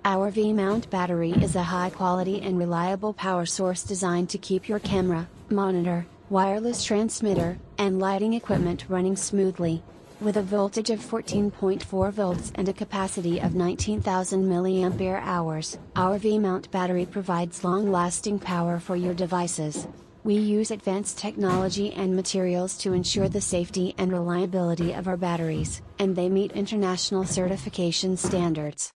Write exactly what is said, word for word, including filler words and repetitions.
Our V-mount battery is a high-quality and reliable power source designed to keep your camera, monitor, wireless transmitter, and lighting equipment running smoothly. With a voltage of fourteen point four volts and a capacity of nineteen thousand milliamp hours, our V-mount battery provides long-lasting power for your devices. We use advanced technology and materials to ensure the safety and reliability of our batteries, and they meet international certification standards.